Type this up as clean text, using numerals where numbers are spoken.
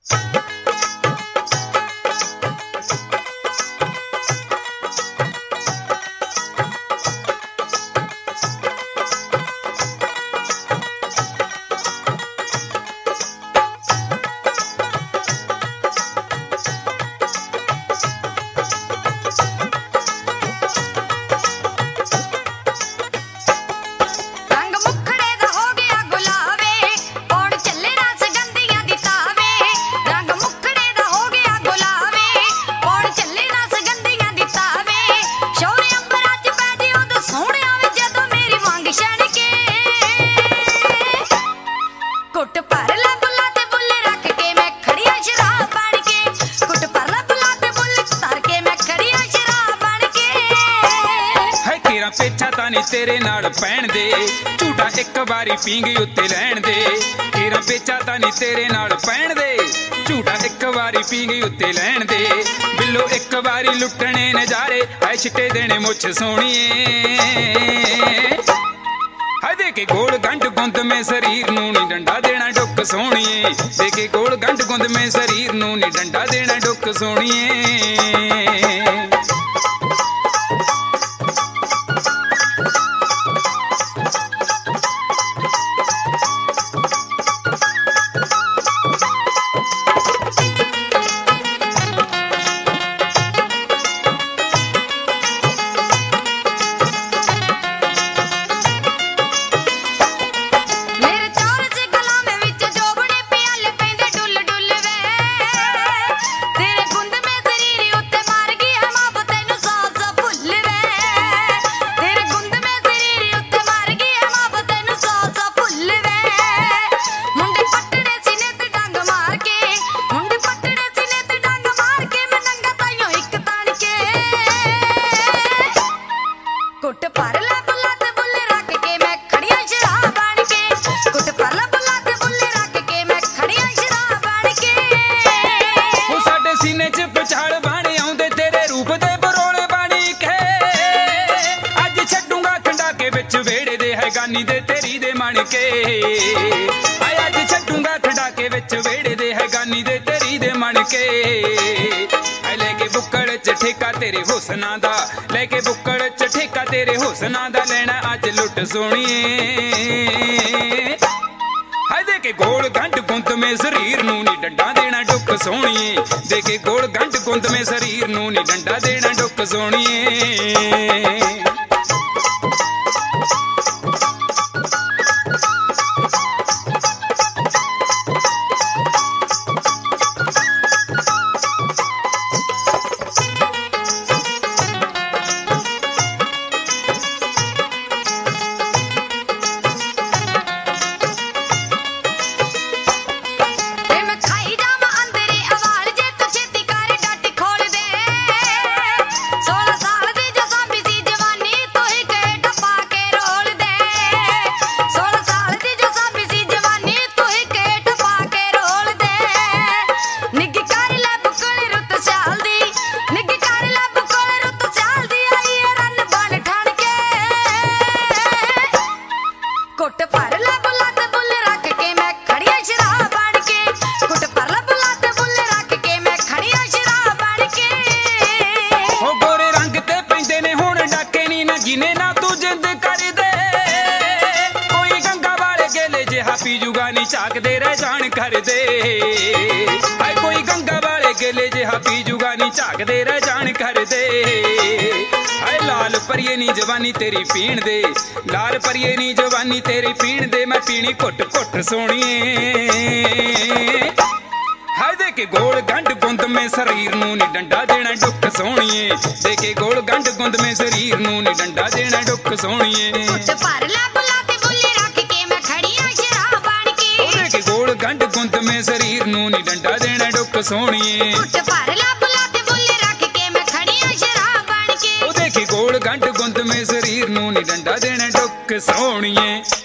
पेचा तानी तेरे नाल पैण दे झूठा एक बारी पींगी उत्ते लैण दे तेरा पेचा तानी तेरे नाल पैण दे झूठा एक बारी पींगी उत्ते लैण दे बिल्लो एक बारी लुटने नजारे ऐ छिट्टे देने मुछ सोहणीए हाय देखे गोल गंढ गुंद में शरीर नूं नी डंडा देना डुक सोहणीए देखे गोल गंढ गुंद में शरीर नूं नी डंडा देना डुक सोहणीए गानी दे तेरी दे मन के आय अज छड्डूंगा खड़ाके विच वेड़े दे है गानी दे तेरी दे मन के आय लेके बुक्कड़ च ठेका तेरे हुसना दा लेके बुक्कड़ च ठेका तेरे हुसना दा लेना अज लुट सोहणीए हाय देके गोल गंढ गुंद में शरीर नूं नी डंडा देना डुक सोहणीए देखे गोल गंढ गुंद में शरीर नूं नी डंडा देना डुक सोहणीए झाकदे रह जान कर दे हाय कोई गंगा वाले गेले जिहा पीजूगा नी झाकदे रह जान कर दे हाय लाल परिए नी जवानी तेरी पीण दे लाल परिए नी जवानी तेरी पीण दे मैं पीनी घुट घुट सोहणीए हाय देखे गोल गंढ गुंद में शरीर नूं नी डंडा देना डुक सोहणीए देखे गोल गंढ गुंद में शरीर नूं नी डंडा देना डुक सोहणीए गोल गंढ गुंद में शरीर नूं नी डंडा देना डुक सोहणीए देखी गोल गंढ गुंद में शरीर नूं नी डंडा देना डुक सोहणीए।